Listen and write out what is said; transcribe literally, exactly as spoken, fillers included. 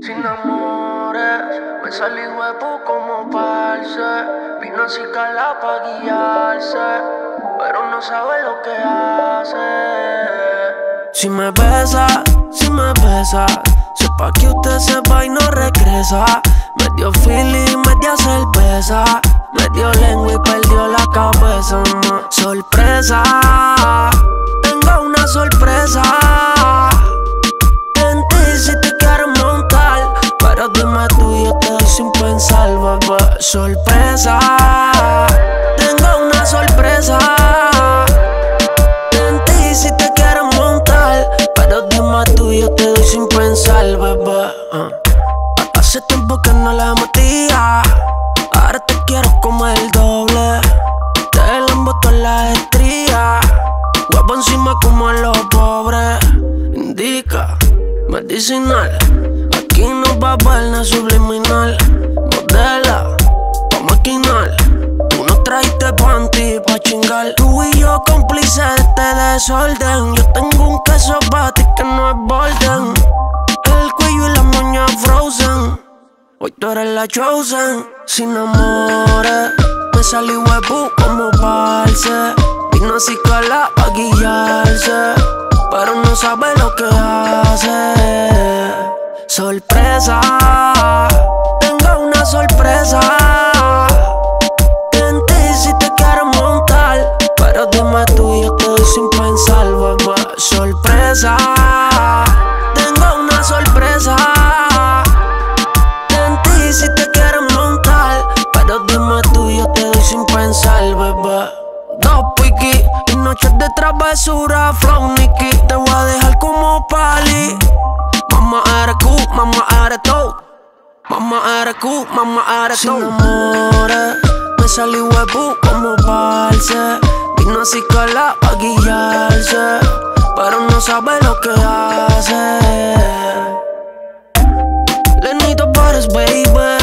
Sin amores, me salí huevo como parce. Vino así cala pa' guiarse, pero no sabe lo que hace. Si me besa, si me besa, sepa que usted se va y no regresa. Me dio feeling, me dio cerveza, me dio lengua y perdió la cabeza. Sorpresa, tengo una sorpresa en ti si te quiero montar, pero dime tú y yo te doy sin pensar, bebé. Sorpresa, tengo una sorpresa en ti si te quiero montar, pero dime tú y yo te doy sin pensar, bebé. uh. Hace tiempo que no le metía, ahora te quiero como el doble. Te lambo todas las estrías, guapo encima como a los pobres. Indica, medicinal, aquí no va a haber nada subliminal. Modela, pa' maquinar, tú no trajiste panty pa' chingar. Tú y yo cómplices de este desorden. Yo tengo un queso para ti que no es borden. El cuello y la moña frozen, hoy tú eres la chosen. Sin amores, me salí huevo como parce. Vino así cala pa' guiarse, pero no sabe lo que hace. Sorpresa, tengo una sorpresa en ti si te quiero montar, pero dime tú y yo te doy sin pensar, bebé. Sorpresa, tengo una sorpresa en ti si te quiero montar, pero dime tú y yo te doy sin pensar, bebé. Dos piqui y noches de travesura, flow Nicky. Te voy a dejar como pali. Mamá eres Q, mamá eres tú. Mamá eres Q, mamá eres tú. Sin amores, me salí huevo como parce. Vino así cala pa' guiarse, pero no sabe lo que hace. Lenito Pares, baby.